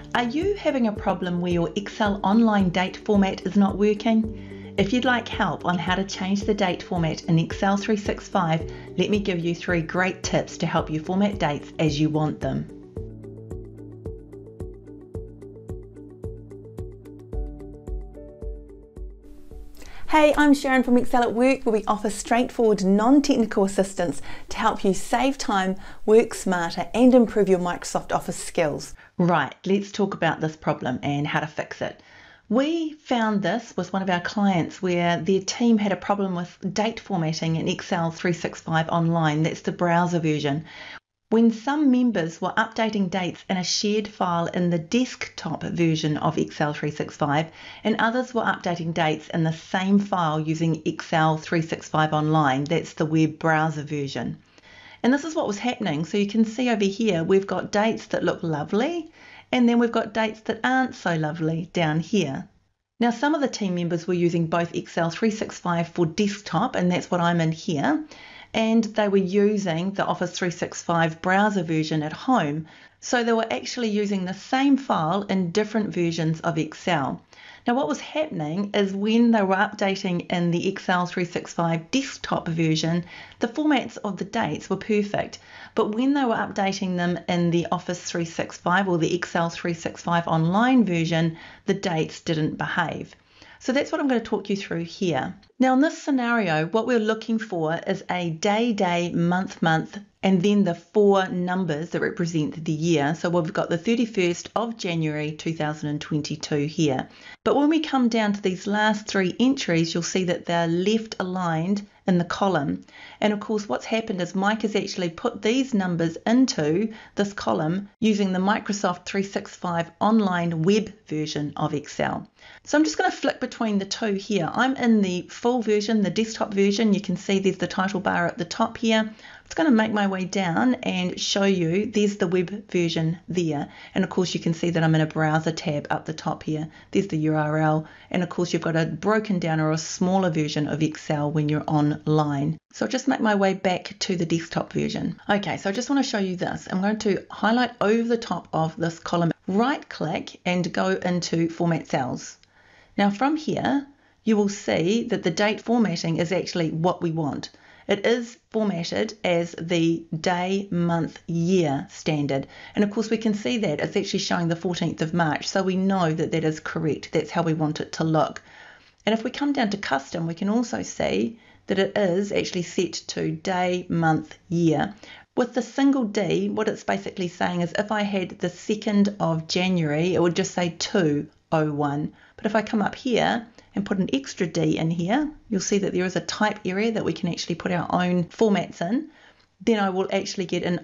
Are you having a problem where your Excel online date format is not working? If you'd like help on how to change the date format in Excel 365, let me give you 3 great tips to help you format dates as you want them. Hey, I'm Sharyn from Excel at Work, where we offer straightforward, non-technical assistance to help you save time, work smarter, and improve your Microsoft Office skills. Right, let's talk about this problem and how to fix it. We found this with one of our clients where their team had a problem with date formatting in Excel 365 Online. That's the browser version. When some members were updating dates in a shared file in the desktop version of Excel 365, and others were updating dates in the same file using Excel 365 Online, that's the web browser version. And this is what was happening. So you can see over here, we've got dates that look lovely, and then we've got dates that aren't so lovely down here. Now, some of the team members were using both Excel 365 for desktop, and that's what I'm in here, and they were using the Office 365 browser version at home. So they were actually using the same file in different versions of Excel. Now what was happening is when they were updating in the Excel 365 desktop version, the formats of the dates were perfect. But when they were updating them in the Office 365 or the Excel 365 Online version, the dates didn't behave. So that's what I'm going to talk you through here. Now in this scenario, what we're looking for is a day, month, and then the 4 numbers that represent the year. So we've got the 31st of January 2022 here. But when we come down to these last 3 entries, you'll see that they're left aligned in the column. And of course what's happened is Mike has actually put these numbers into this column using the Microsoft 365 Online web version of Excel. So I'm just going to flick between the 2 here. I'm in the full version, the desktop version. You can see there's the title bar at the top here. I'm just going to make my way down and show you, there's the web version there. And of course you can see that I'm in a browser tab up the top here. There's the URL. And of course you've got a broken down or a smaller version of Excel when you're online. So I'll just make my way back to the desktop version. Okay, so I just want to show you this. I'm going to highlight over the top of this column, right click and go into Format Cells. Now from here, you will see that the date formatting is actually what we want. It is formatted as the day, month, year standard. And of course we can see that it's actually showing the 14th of March. So we know that that is correct. That's how we want it to look. And if we come down to custom, we can also see that it is actually set to day, month, year. With the single D, what it's basically saying is if I had the 2nd of January, it would just say 201. But if I come up here and put an extra D in here, you'll see that there is a type area that we can actually put our own formats in. Then I will actually get an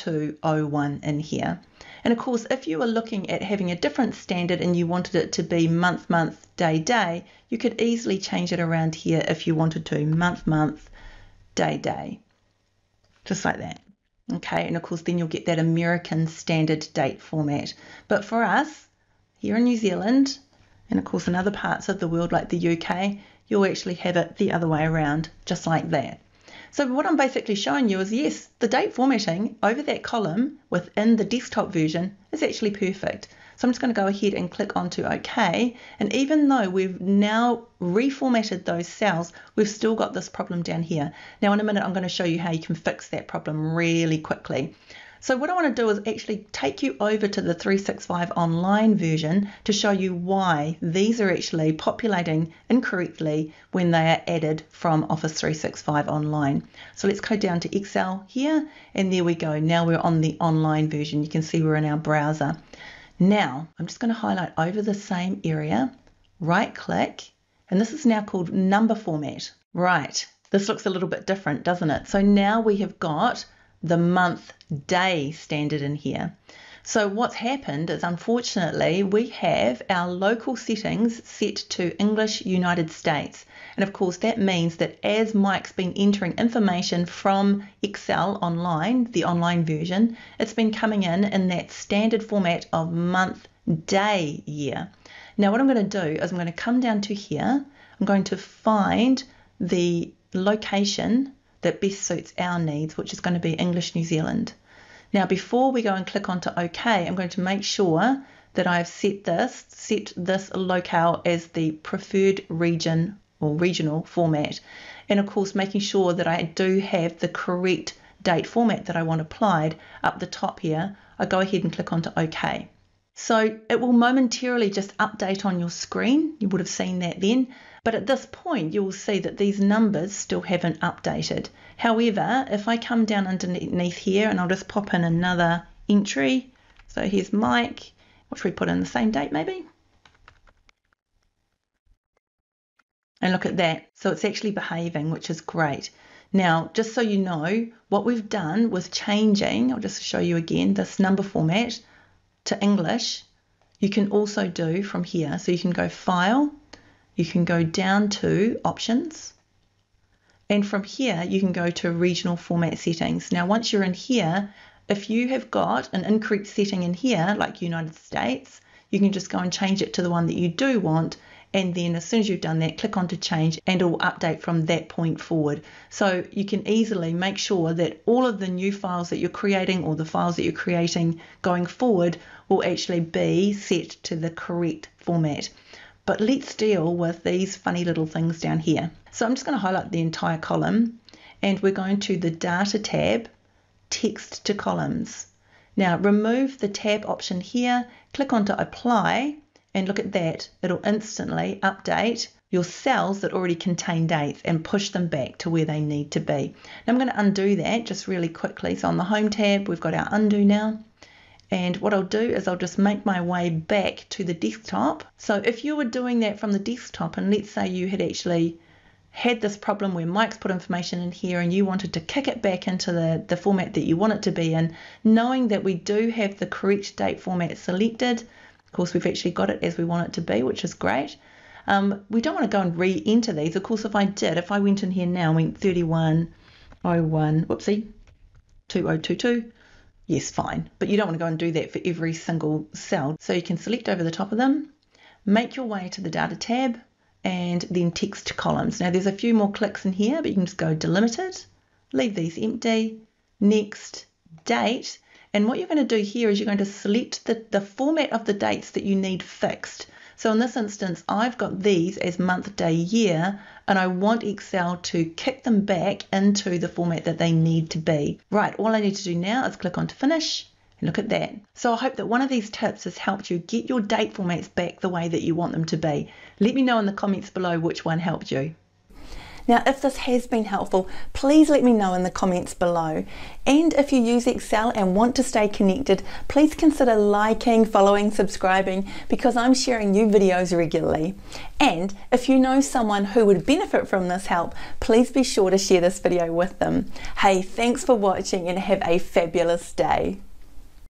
0201 in here. And of course, if you were looking at having a different standard and you wanted it to be month, day, you could easily change it around here if you wanted to, month, day, just like that. Okay, and of course then you'll get that American standard date format. But for us, here in New Zealand, and of course in other parts of the world like the UK, you'll actually have it the other way around, just like that. So what I'm basically showing you is, yes, the date formatting over that column within the desktop version is actually perfect. So I'm just going to go ahead and click onto OK. And even though we've now reformatted those cells, we've still got this problem down here. Now in a minute, I'm going to show you how you can fix that problem really quickly. So what I want to do is actually take you over to the 365 Online version to show you why these are actually populating incorrectly when they are added from Office 365 Online. So let's go down to Excel here, and there we go. Now we're on the online version. You can see we're in our browser. Now I'm just going to highlight over the same area, right click, and this is now called number format. Right, this looks a little bit different, doesn't it? So now we have got the month day standard in here. So what's happened is, unfortunately, we have our local settings set to English United States. And of course that means that as Mike's been entering information from Excel Online, the online version, it's been coming in that standard format of month, day, year. Now what I'm going to do is I'm going to come down to here. I'm going to find the location that best suits our needs, which is going to be English New Zealand. Now before we go and click onto OK, I'm going to make sure that I've set this locale as the preferred region or regional format. And of course, making sure that I do have the correct date format that I want applied up the top here, I go ahead and click onto OK. So it will momentarily just update on your screen. You would have seen that then. But at this point, you will see that these numbers still haven't updated. However, if I come down underneath here and I'll just pop in another entry. So here's Mike. What should we put in, the same date maybe? And look at that. So it's actually behaving, which is great. Now, just so you know, what we've done with changing, I'll just show you again, this number format to English, you can also do from here. So you can go File, you can go down to Options, and from here you can go to Regional Format Settings. Now, once you're in here, if you have got an incorrect setting in here, like United States, you can just go and change it to the one that you do want. And then as soon as you've done that, click on to change and it will update from that point forward. So you can easily make sure that all of the new files that you're creating or the files that you're creating going forward will actually be set to the correct format. But let's deal with these funny little things down here. So I'm just going to highlight the entire column and we're going to the Data tab, Text to Columns. Now remove the tab option here, click on to Apply. And look at that, it'll instantly update your cells that already contain dates and push them back to where they need to be. Now I'm going to undo that just really quickly. So on the Home tab, we've got our undo now. And what I'll do is I'll just make my way back to the desktop. So if you were doing that from the desktop, and let's say you had actually had this problem where Mike's put information in here and you wanted to kick it back into the format that you want it to be in, knowing that we do have the correct date format selected. Of course, we've actually got it as we want it to be, which is great. We don't want to go and re-enter these. Of course, if I went in here now and went 3101, whoopsie, 2022, yes, fine. But you don't want to go and do that for every single cell. So you can select over the top of them, make your way to the Data tab, and then Text to Columns. Now, there's a few more clicks in here, but you can just go Delimited, leave these empty, Next, Date. And what you're going to do here is you're going to select the format of the dates that you need fixed. So in this instance, I've got these as month, day, year, and I want Excel to kick them back into the format that they need to be. Right, all I need to do now is click on to Finish, and look at that. So I hope that one of these tips has helped you get your date formats back the way that you want them to be. Let me know in the comments below which one helped you. Now, if this has been helpful, please let me know in the comments below. And if you use Excel and want to stay connected, please consider liking, following, subscribing, because I'm sharing new videos regularly. And if you know someone who would benefit from this help, please be sure to share this video with them. Hey, thanks for watching and have a fabulous day.